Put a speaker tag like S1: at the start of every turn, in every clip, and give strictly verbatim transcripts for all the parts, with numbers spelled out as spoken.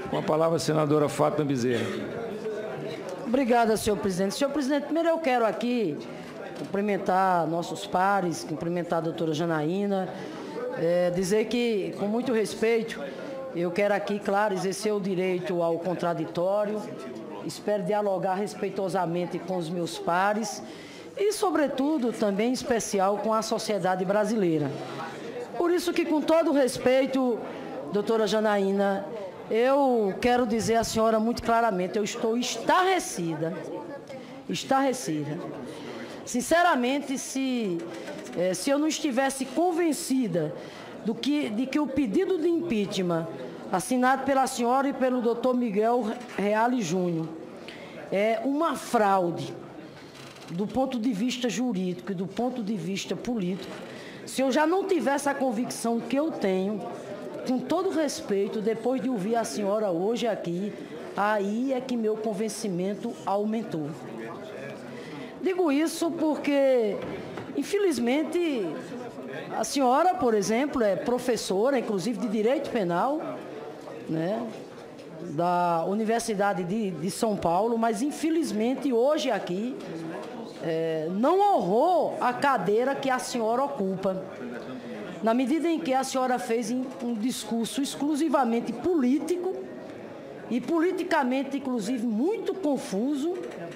S1: Com a palavra, a senadora Fátima Bezerra.
S2: Obrigada, senhor presidente. Senhor presidente, primeiro eu quero aqui cumprimentar nossos pares, cumprimentar a doutora Janaína, é, dizer que, com muito respeito, eu quero aqui, claro, exercer o direito ao contraditório, espero dialogar respeitosamente com os meus pares e, sobretudo, também em especial com a sociedade brasileira. Por isso que, com todo o respeito, doutora Janaína, eu quero dizer à senhora muito claramente, eu estou estarrecida, estarrecida. Sinceramente, se, eh, se eu não estivesse convencida do que, de que o pedido de impeachment assinado pela senhora e pelo doutor Miguel Reale Júnior é uma fraude do ponto de vista jurídico e do ponto de vista político, se eu já não tivesse a convicção que eu tenho, com todo respeito, depois de ouvir a senhora hoje aqui, aí é que meu convencimento aumentou. Digo isso porque, infelizmente, a senhora, por exemplo, é professora, inclusive de Direito Penal, né, da Universidade de, de São Paulo, mas, infelizmente, hoje aqui, é, não honrou a cadeira que a senhora ocupa. Na medida em que a senhora fez um discurso exclusivamente político e politicamente, inclusive, muito confuso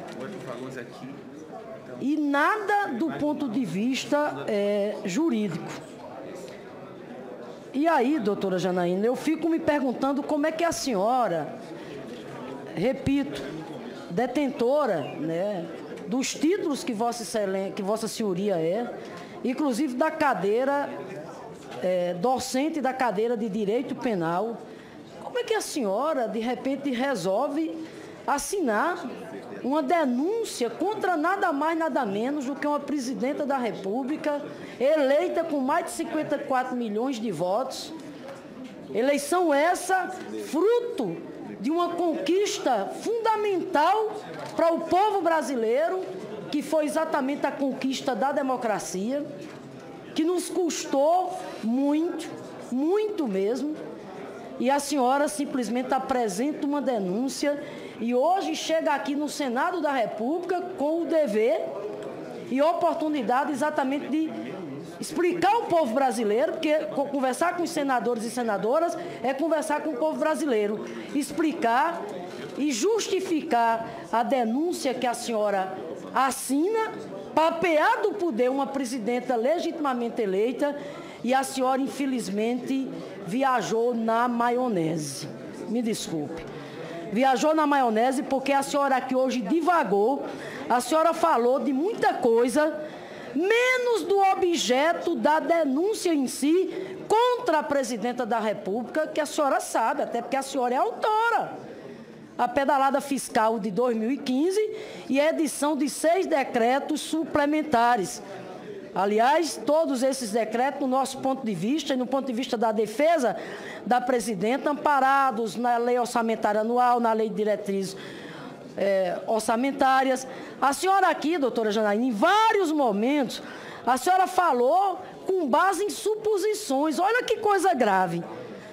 S2: e nada do ponto de vista é, jurídico. E aí, doutora Janaína, eu fico me perguntando como é que a senhora, repito, detentora, né, dos títulos que Vossa Excelência, que Vossa Senhoria é, inclusive da cadeira, é, docente da cadeira de Direito Penal, como é que a senhora, de repente, resolve assinar uma denúncia contra nada mais, nada menos do que uma presidenta da República, eleita com mais de cinquenta e quatro milhões de votos, eleição essa fruto de uma conquista fundamental para o povo brasileiro, que foi exatamente a conquista da democracia, que nos custou muito, muito mesmo, e a senhora simplesmente apresenta uma denúncia e hoje chega aqui no Senado da República com o dever e oportunidade exatamente de explicar ao povo brasileiro, porque conversar com os senadores e senadoras é conversar com o povo brasileiro, explicar e justificar a denúncia que a senhora assina para apear do poder uma presidenta legitimamente eleita e a senhora, infelizmente, viajou na maionese. Me desculpe. Viajou na maionese porque a senhora aqui hoje divagou, a senhora falou de muita coisa, menos do objeto da denúncia em si contra a presidenta da República, que a senhora sabe, até porque a senhora é autora. A pedalada fiscal de dois mil e quinze e a edição de seis decretos suplementares. Aliás, todos esses decretos, no nosso ponto de vista e no ponto de vista da defesa da presidenta, amparados na lei orçamentária anual, na lei de diretrizes é, orçamentárias. A senhora aqui, doutora Janaína, em vários momentos, a senhora falou com base em suposições. Olha que coisa grave.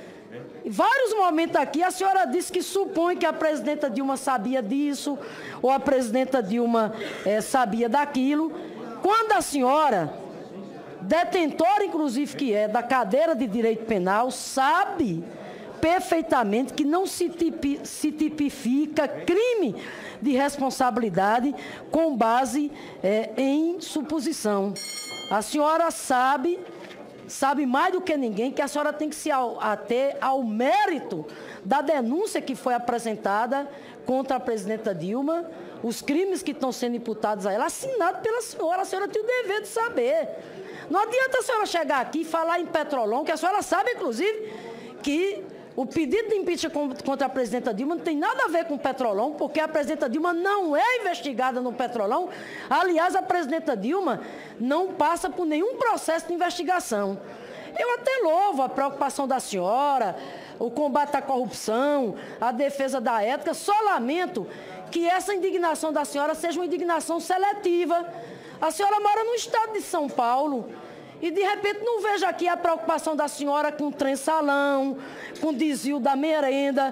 S2: Em vários momentos aqui, a senhora disse que supõe que a presidenta Dilma sabia disso, ou a presidenta Dilma é, sabia daquilo. Quando a senhora, detentora inclusive que é, da cadeira de Direito Penal, sabe perfeitamente que não se, tipi, se tipifica crime de responsabilidade com base é, em suposição. A senhora sabe, sabe mais do que ninguém que a senhora tem que se ater ao mérito da denúncia que foi apresentada contra a presidenta Dilma, os crimes que estão sendo imputados a ela, assinado pela senhora. A senhora tem o dever de saber. Não adianta a senhora chegar aqui e falar em Petrolão, que a senhora sabe, inclusive, que o pedido de impeachment contra a presidenta Dilma não tem nada a ver com o Petrolão, porque a presidenta Dilma não é investigada no Petrolão. Aliás, a presidenta Dilma não passa por nenhum processo de investigação. Eu até louvo a preocupação da senhora, o combate à corrupção, a defesa da ética. Só lamento que essa indignação da senhora seja uma indignação seletiva. A senhora mora no estado de São Paulo e, de repente, não vejo aqui a preocupação da senhora com o trem-salão, com o desvio da merenda.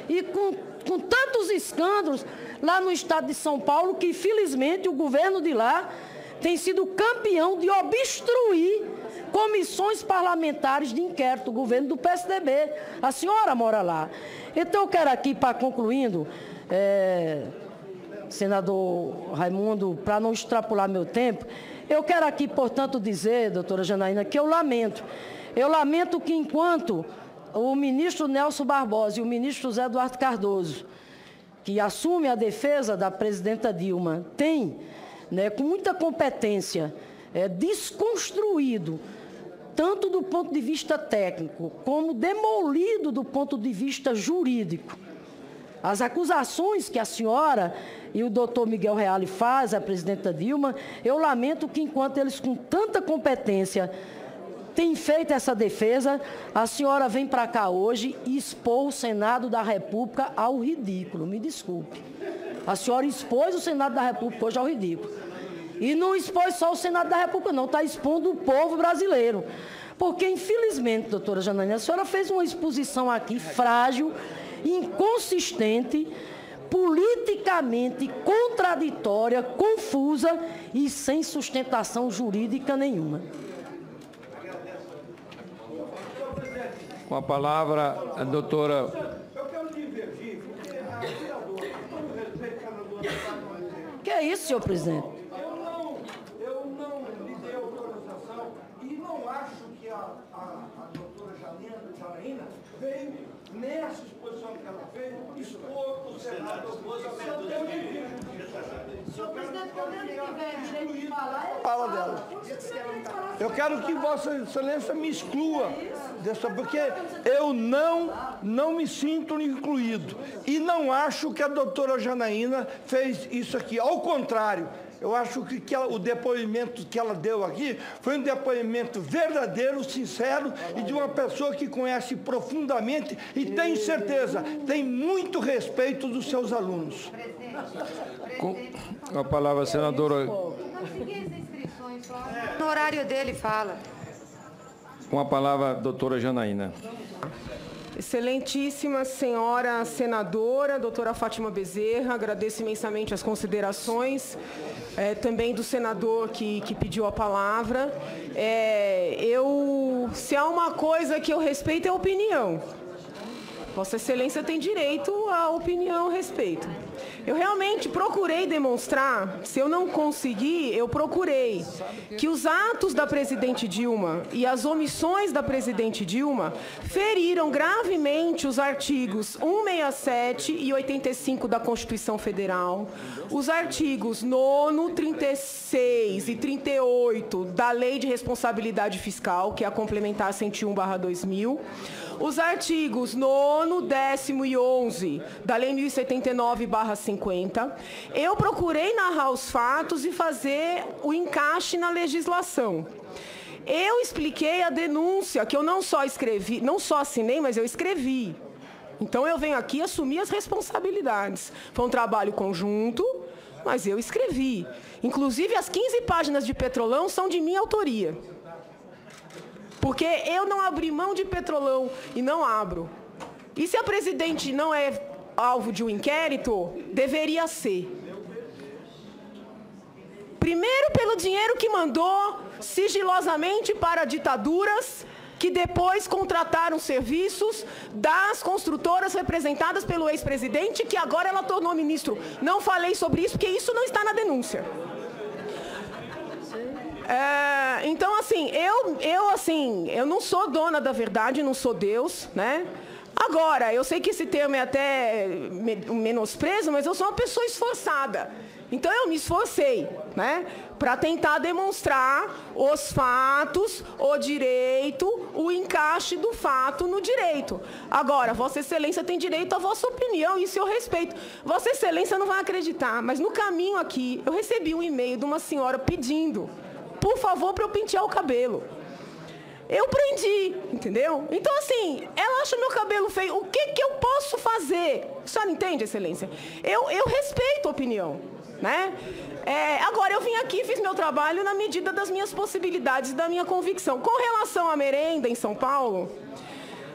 S2: e com, com tantos escândalos lá no estado de São Paulo, que infelizmente o governo de lá tem sido campeão de obstruir comissões parlamentares de inquérito, o governo do P S D B. A senhora mora lá. Então eu quero aqui, para concluindo, é, senador Raimundo, para não extrapolar meu tempo, eu quero aqui, portanto, dizer, doutora Janaína, que eu lamento. Eu lamento que enquanto o ministro Nelson Barbosa e o ministro José Eduardo Cardoso, que assume a defesa da presidenta Dilma, têm, né, com muita competência, é, desconstruído, tanto do ponto de vista técnico, como demolido do ponto de vista jurídico, as acusações que a senhora e o doutor Miguel Reale fazem à presidenta Dilma. Eu lamento que, enquanto eles, com tanta competência, têm feito essa defesa, a senhora vem para cá hoje e expor o Senado da República ao ridículo. Me desculpe. A senhora expôs o Senado da República hoje ao ridículo. E não expôs só o Senado da República, não, está expondo o povo brasileiro. Porque, infelizmente, doutora Janaína, a senhora fez uma exposição aqui frágil, inconsistente, politicamente contraditória, confusa e sem sustentação jurídica nenhuma.
S1: Com a palavra, a doutora...
S2: Que é isso, senhor presidente?
S3: Eu não, eu não lhe dei autorização e não acho que a, a, a doutora Janaína veio, nessa exposição que ela fez, expor o Senado. Senhor presidente, quando ele tiver direito de falar, fala dela. Eu quero que Vossa Excelência me exclua dessa, porque eu não, não me sinto incluído. E não acho que a doutora Janaína fez isso aqui. Ao contrário, eu acho que, que ela, o depoimento que ela deu aqui foi um depoimento verdadeiro, sincero e de uma pessoa que conhece profundamente e tem certeza, tem muito respeito dos seus alunos.
S1: Com a palavra, a senadora...
S4: No horário dele, fala.
S1: Com a palavra, a doutora Janaína.
S5: Excelentíssima senhora senadora, doutora Fátima Bezerra, agradeço imensamente as considerações, é, também do senador que, que pediu a palavra. É, eu, se há uma coisa que eu respeito é a opinião. Vossa Excelência tem direito à opinião, respeito. Eu realmente procurei demonstrar, se eu não consegui, eu procurei, que os atos da presidente Dilma e as omissões da presidente Dilma feriram gravemente os artigos cento e sessenta e sete e oitenta e cinco da Constituição Federal, os artigos nono, trinta e seis e trinta e oito da Lei de Responsabilidade Fiscal, que é a complementar cento e um barra dois mil, os artigos nono, décimo e onze da Lei mil e setenta e nove barra cinquenta. Eu procurei narrar os fatos e fazer o encaixe na legislação. Eu expliquei a denúncia, que eu não só escrevi, não só assinei, mas eu escrevi. Então eu venho aqui assumir as responsabilidades. Foi um trabalho conjunto, mas eu escrevi. Inclusive as quinze páginas de Petrolão são de minha autoria. Porque eu não abri mão de Petrolão e não abro. E se a presidente não é alvo de um inquérito, deveria ser. Primeiro, pelo dinheiro que mandou sigilosamente para ditaduras que depois contrataram serviços das construtoras representadas pelo ex-presidente, que agora ela tornou ministro. Não falei sobre isso, porque isso não está na denúncia. É, então, assim, eu, eu, assim, eu não sou dona da verdade, não sou Deus, né? Agora, eu sei que esse termo é até um menosprezo, mas eu sou uma pessoa esforçada. Então, eu me esforcei, né, para tentar demonstrar os fatos, o direito, o encaixe do fato no direito. Agora, Vossa Excelência tem direito à vossa opinião, isso eu respeito. Vossa Excelência não vai acreditar, mas no caminho aqui, eu recebi um e-mail de uma senhora pedindo, por favor, para eu pentear o cabelo. Eu prendi, entendeu? Então, assim, ela acha meu cabelo feio. O que, que eu posso fazer? A senhora entende, Excelência? Eu, eu respeito a opinião, né? É, agora, eu vim aqui e fiz meu trabalho na medida das minhas possibilidades, da minha convicção. Com relação à merenda em São Paulo,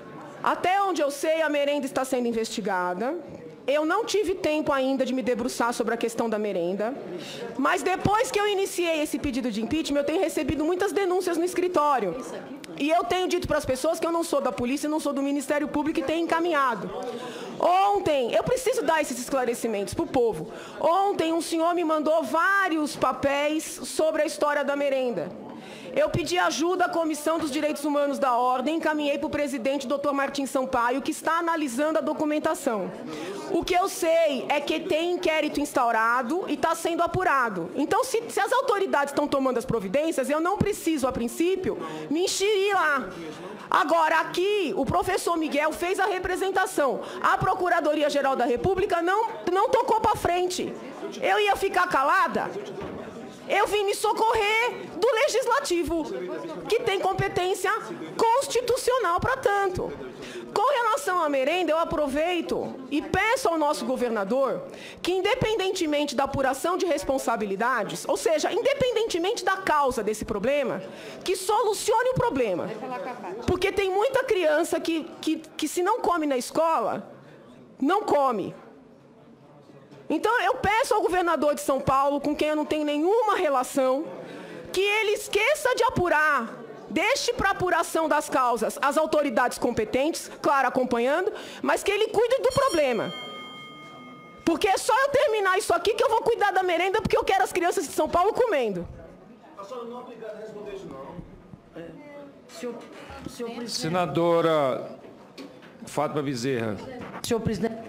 S5: Até onde eu sei, a merenda está sendo investigada. Eu não tive tempo ainda de me debruçar sobre a questão da merenda, mas depois que eu iniciei esse pedido de impeachment, eu tenho recebido muitas denúncias no escritório. E eu tenho dito para as pessoas que eu não sou da polícia, não sou do Ministério Público e tenho encaminhado. Ontem, eu preciso dar esses esclarecimentos para o povo. Ontem, um senhor me mandou vários papéis sobre a história da merenda. Eu pedi ajuda à Comissão dos Direitos Humanos da Ordem, encaminhei para o presidente, doutor Martim Sampaio, que está analisando a documentação. O que eu sei é que tem inquérito instaurado e está sendo apurado. Então, se, se as autoridades estão tomando as providências, eu não preciso, a princípio, me enxerir lá. Agora, aqui, o professor Miguel fez a representação. A Procuradoria-Geral da República não, não tocou para frente. Eu ia ficar calada? Eu vim me socorrer do Legislativo, que tem competência constitucional para tanto. Com relação à merenda, eu aproveito e peço ao nosso governador que, independentemente da apuração de responsabilidades, ou seja, independentemente da causa desse problema, que solucione o problema. Porque tem muita criança que, que, que se não come na escola, não come. Então, eu peço ao governador de São Paulo, com quem eu não tenho nenhuma relação, que ele esqueça de apurar, deixe para apuração das causas as autoridades competentes, claro, acompanhando, mas que ele cuide do problema. Porque é só eu terminar isso aqui que eu vou cuidar da merenda, porque eu quero as crianças de São Paulo comendo.
S6: A senhora não é obrigada a responder isso, não.
S2: É. Senhor, senhor presidente.
S1: Senadora Fátima Bezerra.
S2: Senhor presidente.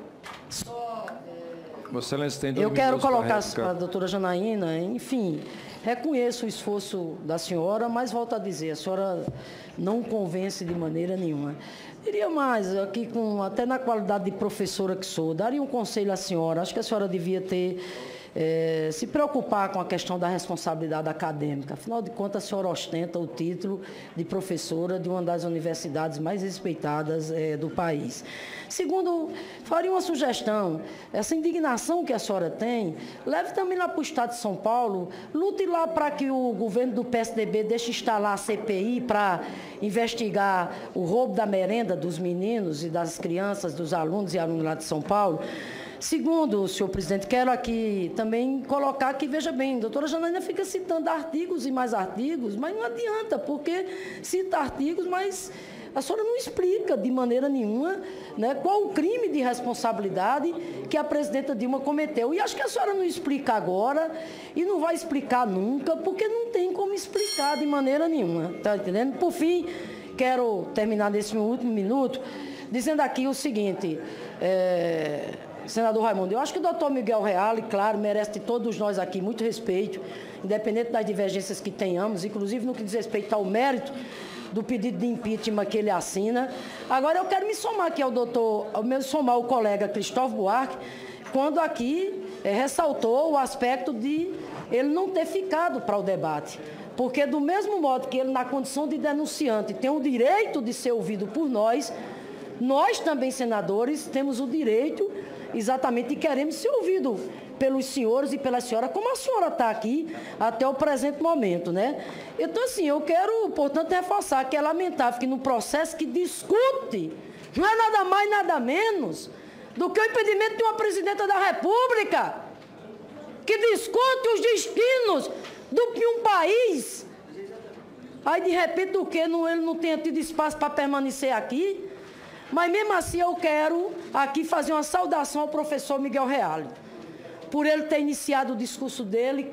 S1: Vossa Excelência tem dois
S2: Eu quero
S1: minutos
S2: colocar
S1: para
S2: a doutora Janaína, enfim, reconheço o esforço da senhora, mas volto a dizer, a senhora não convence de maneira nenhuma. Diria mais, aqui com, até na qualidade de professora que sou, daria um conselho à senhora, acho que a senhora devia ter, é, se preocupar com a questão da responsabilidade acadêmica. Afinal de contas, a senhora ostenta o título de professora de uma das universidades mais respeitadas é, do país. Segundo, faria uma sugestão, essa indignação que a senhora tem, leve também lá para o Estado de São Paulo, lute lá para que o governo do P S D B deixe instalar a C P I para investigar o roubo da merenda dos meninos e das crianças, dos alunos e alunos lá de São Paulo. Segundo, senhor presidente, quero aqui também colocar que, veja bem, a doutora Janaína fica citando artigos e mais artigos, mas não adianta, porque cita artigos, mas a senhora não explica de maneira nenhuma, né, qual o crime de responsabilidade que a presidenta Dilma cometeu. E acho que a senhora não explica agora e não vai explicar nunca, porque não tem como explicar de maneira nenhuma, está entendendo? Por fim, quero terminar nesse último minuto dizendo aqui o seguinte, é, senador Raimundo, eu acho que o doutor Miguel Reale, claro, merece de todos nós aqui muito respeito, independente das divergências que tenhamos, inclusive no que diz respeito ao mérito do pedido de impeachment que ele assina. Agora eu quero me somar aqui ao doutor, ao me somar ao colega Cristóvão Buarque, quando aqui é, ressaltou o aspecto de ele não ter ficado para o debate. Porque do mesmo modo que ele, na condição de denunciante, tem o direito de ser ouvido por nós, nós também, senadores, temos o direito exatamente e queremos ser ouvidos pelos senhores e pela senhora, como a senhora está aqui até o presente momento, né? Então, assim, eu quero, portanto, reforçar que é lamentável que no processo que discute, não é nada mais, nada menos do que o impedimento de uma presidenta da República, que discute os destinos de um país, aí, de repente, do que não, ele não tenha tido espaço para permanecer aqui. Mas, mesmo assim, eu quero aqui fazer uma saudação ao professor Miguel Reale, por ele ter iniciado o discurso dele,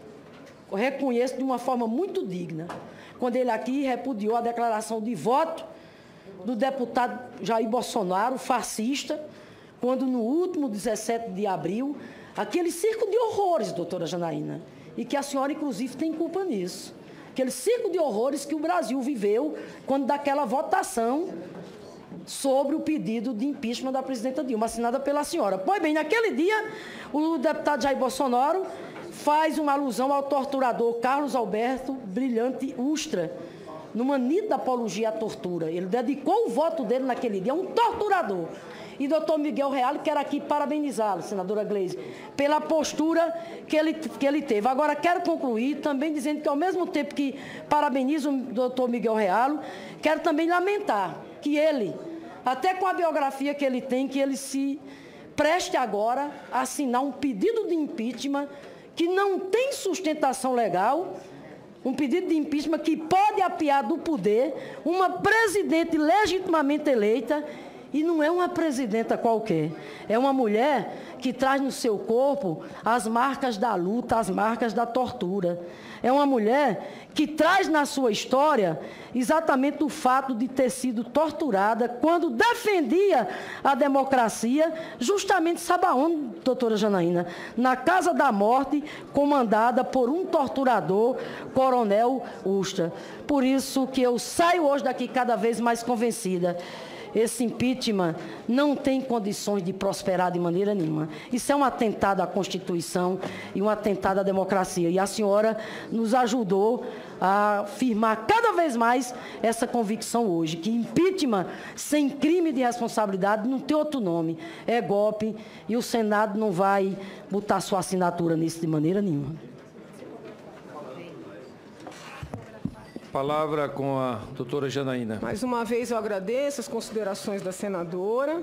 S2: eu reconheço de uma forma muito digna, quando ele aqui repudiou a declaração de voto do deputado Jair Bolsonaro, fascista, quando no último dezessete de abril, aquele circo de horrores, doutora Janaína, e que a senhora, inclusive, tem culpa nisso, aquele circo de horrores que o Brasil viveu quando daquela votação sobre o pedido de impeachment da presidenta Dilma, assinada pela senhora. Pois bem, naquele dia, o deputado Jair Bolsonaro faz uma alusão ao torturador Carlos Alberto Brilhante Ustra, numa nítida apologia à tortura. Ele dedicou o voto dele naquele dia a um torturador. E doutor Miguel Reale, quero aqui parabenizá-lo, senadora Gleisi, pela postura que ele, que ele teve. Agora, quero concluir também dizendo que, ao mesmo tempo que parabenizo o doutor Miguel Reale, quero também lamentar que ele, até com a biografia que ele tem, que ele se preste agora a assinar um pedido de impeachment que não tem sustentação legal, um pedido de impeachment que pode apiar do poder uma presidente legitimamente eleita, e não é uma presidenta qualquer, é uma mulher que traz no seu corpo as marcas da luta, as marcas da tortura. É uma mulher que traz na sua história exatamente o fato de ter sido torturada quando defendia a democracia, justamente, sabe aonde, doutora Janaína? Na Casa da Morte, comandada por um torturador, Coronel Ustra. Por isso que eu saio hoje daqui cada vez mais convencida. Esse impeachment não tem condições de prosperar de maneira nenhuma. Isso é um atentado à Constituição e um atentado à democracia. E a senhora nos ajudou a firmar cada vez mais essa convicção hoje, que impeachment sem crime de responsabilidade não tem outro nome, é golpe, e o Senado não vai botar sua assinatura nisso de maneira nenhuma.
S1: Palavra com a doutora Janaína.
S5: Mais uma vez eu agradeço as considerações da senadora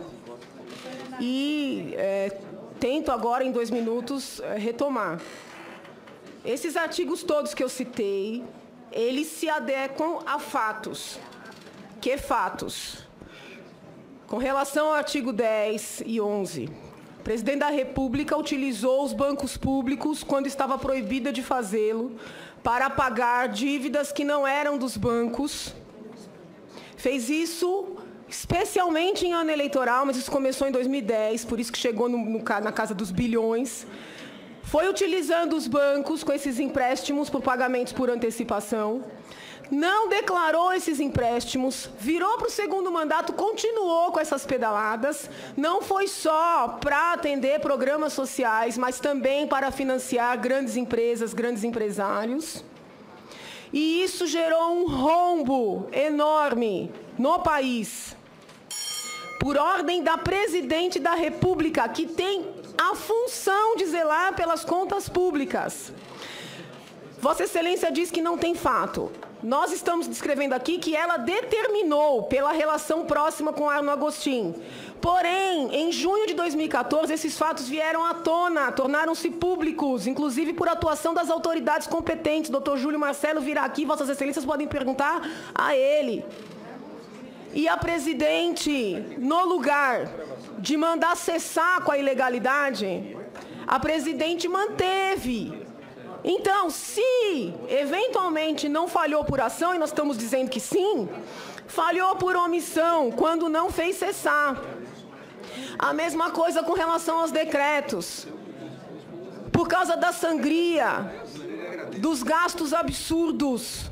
S5: e é, tento agora, em dois minutos, é, retomar. Esses artigos todos que eu citei, eles se adequam a fatos. Que fatos? Com relação ao artigo dez e onze, o presidente da República utilizou os bancos públicos quando estava proibida de fazê-lo, para pagar dívidas que não eram dos bancos. Fez isso especialmente em ano eleitoral, mas isso começou em dois mil e dez, por isso que chegou no, no, na casa dos bilhões. Foi utilizando os bancos com esses empréstimos por pagamentos por antecipação. Não declarou esses empréstimos, virou para o segundo mandato, continuou com essas pedaladas. Não foi só para atender programas sociais, mas também para financiar grandes empresas, grandes empresários. E isso gerou um rombo enorme no país. Por ordem da presidente da República, que tem a função de zelar pelas contas públicas. Vossa Excelência diz que não tem fato. Nós estamos descrevendo aqui que ela determinou pela relação próxima com Arno Agostinho. Porém, em junho de dois mil e quatorze, esses fatos vieram à tona, tornaram-se públicos, inclusive por atuação das autoridades competentes. doutor Júlio Marcelo virá aqui, Vossas Excelências podem perguntar a ele. E a presidente, no lugar de mandar cessar com a ilegalidade, a presidente manteve. Então, se eventualmente não falhou por ação, e nós estamos dizendo que sim, falhou por omissão, quando não fez cessar. A mesma coisa com relação aos decretos. Por causa da sangria, dos gastos absurdos,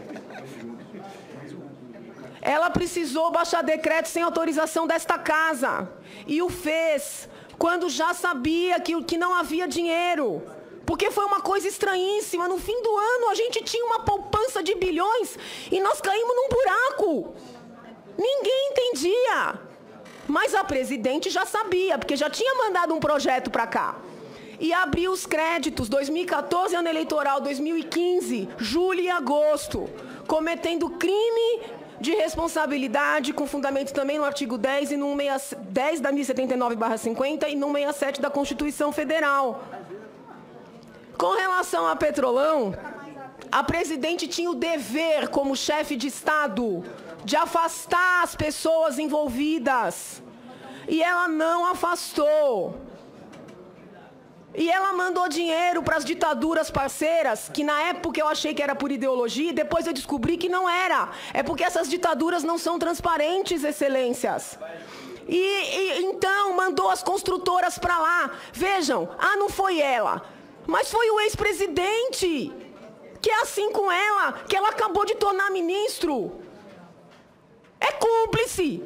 S5: ela precisou baixar decreto sem autorização desta casa. E o fez quando já sabia que, que não havia dinheiro. Porque foi uma coisa estranhíssima. No fim do ano, a gente tinha uma poupança de bilhões e nós caímos num buraco. Ninguém entendia. Mas a presidente já sabia, porque já tinha mandado um projeto para cá. E abriu os créditos, dois mil e quatorze, ano eleitoral, dois mil e quinze, julho e agosto, cometendo crime de responsabilidade, com fundamento também no artigo dez, e no dez da mil e setenta e nove barra cinquenta e no sessenta e sete da Constituição Federal. Com relação a Petrolão, a presidente tinha o dever, como chefe de Estado, de afastar as pessoas envolvidas. E ela não afastou. E ela mandou dinheiro para as ditaduras parceiras, que na época eu achei que era por ideologia, e depois eu descobri que não era. É porque essas ditaduras não são transparentes, excelências. E, e então mandou as construtoras para lá. Vejam, ah, não foi ela. Mas foi o ex-presidente, que é assim com ela, que ela acabou de tornar ministro. É cúmplice.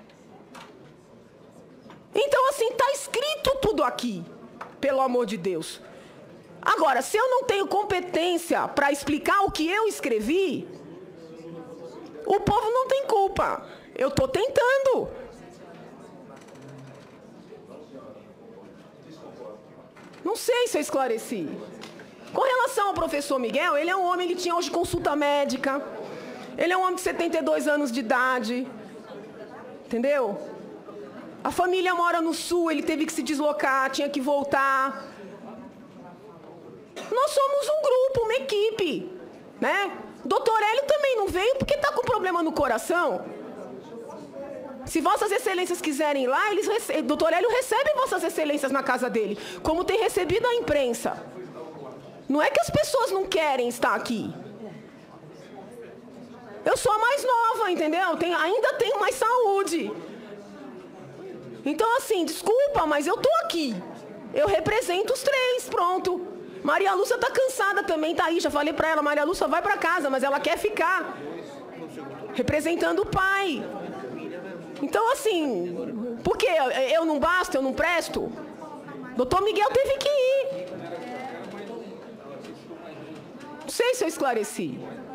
S5: Então, assim, está escrito tudo aqui, pelo amor de Deus. Agora, se eu não tenho competência para explicar o que eu escrevi, o povo não tem culpa. Eu estou tentando. Não sei se eu esclareci. Com relação ao professor Miguel, ele é um homem, ele tinha hoje consulta médica, ele é um homem de setenta e dois anos de idade, Entendeu? A família mora no sul, ele teve que se deslocar, tinha que voltar. Nós somos um grupo, uma equipe, né? Doutor Hélio também não veio porque está com problema no coração. Se Vossas Excelências quiserem ir lá, eles rece... doutor Hélio recebe Vossas Excelências na casa dele, como tem recebido a imprensa. Não é que as pessoas não querem estar aqui. Eu sou a mais nova, entendeu? Tenho, ainda tenho mais saúde. Então, assim, desculpa, mas eu tô aqui. Eu represento os três, pronto. Maria Lúcia está cansada também, tá aí. Já falei para ela, Maria Lúcia vai para casa, mas ela quer ficar representando o pai. Então, assim, por quê? Eu não basto, eu não presto? Doutor Miguel teve que ir. Não sei se eu esclareci.